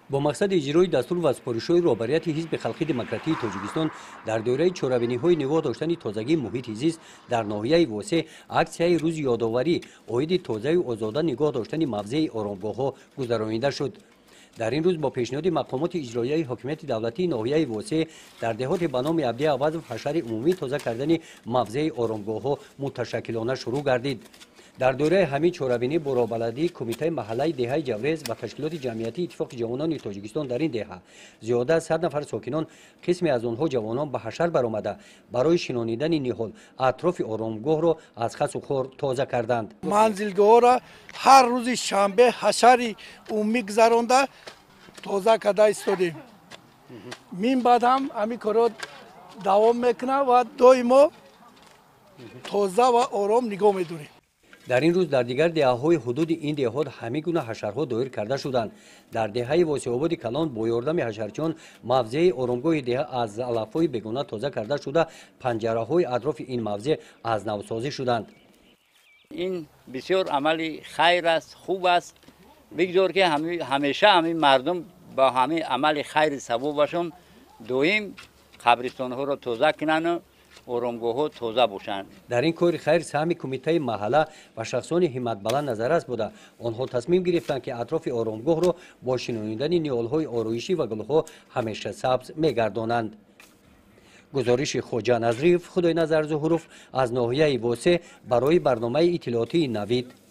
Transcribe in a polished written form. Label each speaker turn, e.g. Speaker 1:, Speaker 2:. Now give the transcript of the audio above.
Speaker 1: با مقصد اجرای دستور و سپارش‌های رهبریت حزب خلقی دموکراتیک تاجیکستان در دوره چرابینی‌های نگاه داشتن تازگی محیط زیست در ناحیه واسع اکسیای روز یادآوری عید تازه و آزاده نگاه داشتن موضع آرامگاه‌ها گذرانیده شد. در این روز با پیشنهاد مقامات اجرایی حاکمیت دولتی ناحیه واسع در دهات به نام عبدی عوض و حشر عمومی تازه کردن موضع آرامگاه‌ها متشکلانه شروع گردید. در دوره همین چورابینی برابلدی کمیته محلی دهه جوریز و تشکیلات جمعیتی اتفاق جوانان تاجیکستان در این دهه زیاده از 100 نفر ساکنان قسمی از آنها جوانان به حشر برآمده برای شنانیدن نهال اطراف آرامگاه را از خس و خور تازه کردند.
Speaker 2: منزلگاه را هر روز شنبه حشر عمومی گذرانده تازه کرده ایستادیم. من بعد هم همین کارا دوام میکنه و دائما تازه و آرام نگاه میداریم.
Speaker 1: در این روز در دیگر دهه‌های حدود این دهات همه گونه حشرها دایر کرده شدند. در دهه واسع آباد کلان با یاردم حشرچیان موضع آرامگاه دهه از علف‌های بیگانه تازه کرده شده پنجره‌های اطراف این موضع از نو سازی شدند.
Speaker 3: این بسیار عمل خیر است، خوب است. بگذار که همیشه همین مردم با همین عمل خیر ثوابشون دویم قبرستان‌ها را تازه کنن آرامگاه‌ها تازه باشند.
Speaker 1: در این کار خیر سهم کمیته محله و شخصان همت بلند نظر است بوده. آنها تصمیم گرفتند که اطراف آرامگاه را با شنیدن نیال‌های آرایشی و گل‌ها همیشه سبز می‌گردانند. گزارش خوجا نظریف خدای نظر ظهوروف از ناحیه واسع برای برنامه اطلاعاتی نوید.